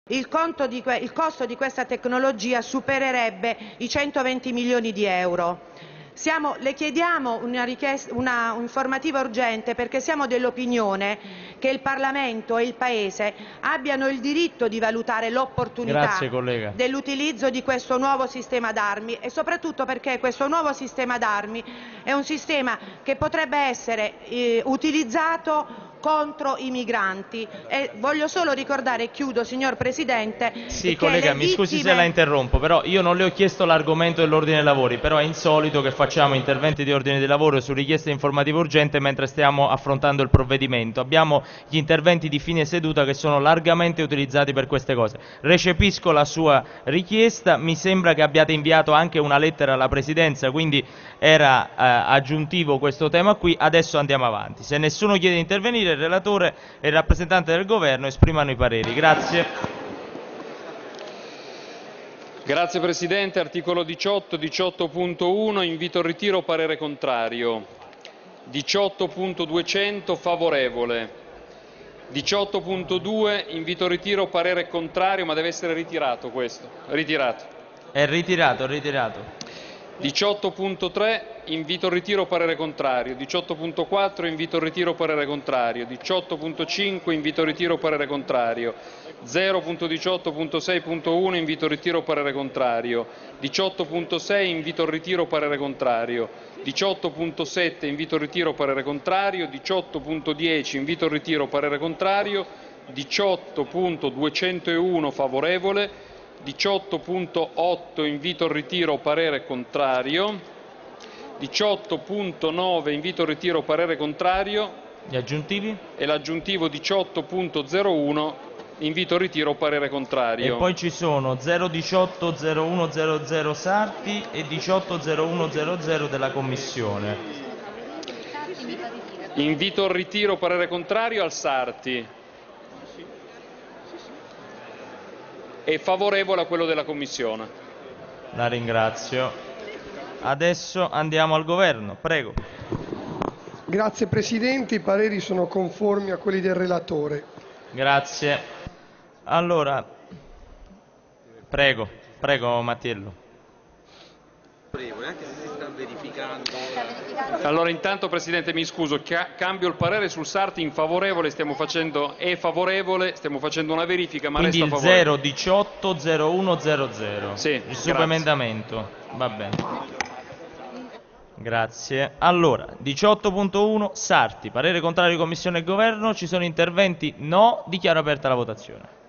il costo di questa tecnologia supererebbe i 120 milioni di euro. Le chiediamo una informativa urgente perché siamo dell'opinione che il Parlamento e il Paese abbiano il diritto di valutare l'opportunità dell'utilizzo di questo nuovo sistema d'armi e soprattutto perché questo nuovo sistema d'armi è un sistema che potrebbe essere utilizzato contro i migranti. E voglio solo ricordare, e chiudo signor Presidente, sì, che collega, mi scusi se la interrompo, però io non le ho chiesto l'argomento dell'ordine dei lavori, però è insolito che facciamo interventi di ordine dei lavori su richiesta informativa urgente mentre stiamo affrontando il provvedimento. Abbiamo gli interventi di fine seduta che sono largamente utilizzati per queste cose. Recepisco la sua richiesta, mi sembra che abbiate inviato anche una lettera alla Presidenza, quindi era aggiuntivo questo tema qui. Adesso andiamo avanti. Se nessuno chiede di intervenire, il relatore e il rappresentante del governo esprimano i pareri. Grazie. Grazie Presidente. Articolo 18, 18.1, invito al ritiro, parere contrario. 18.200 favorevole. 18.2 invito al ritiro, parere contrario, ma deve essere ritirato questo. Ritirato. È ritirato. 18.3 invito al ritiro, parere contrario. 18.4 invito al ritiro, parere contrario. 18.5 invito al ritiro, parere contrario. 0.18.6.1 invito al ritiro, parere contrario. 18.6 invito al ritiro, parere contrario. 18.7 invito al ritiro, parere contrario. 18.10 invito al ritiro, parere contrario. 18.201 favorevole. 18.8 invito al ritiro, parere contrario. 18.9 invito al ritiro, parere contrario. Gli aggiuntivi? E l'aggiuntivo 18.01 invito al ritiro, parere contrario. E poi ci sono 018.01.00 Sarti e 18.01.00 della Commissione. Invito al ritiro, parere contrario al Sarti. E favorevole a quello della Commissione. La ringrazio. Adesso andiamo al Governo, prego. Grazie Presidente, i pareri sono conformi a quelli del relatore. Grazie. Allora, prego Mattiello. Anche se si sta verificando. Allora intanto Presidente mi scuso, cambio il parere sul Sarti in favorevole, è favorevole, stiamo facendo una verifica, ma quindi resta favorevole. Quindi il 018.01.00. Sì, il subemendamento. Va bene. Grazie. Allora, 18.1 Sarti, parere contrario di Commissione e Governo, ci sono interventi? No, dichiaro aperta la votazione.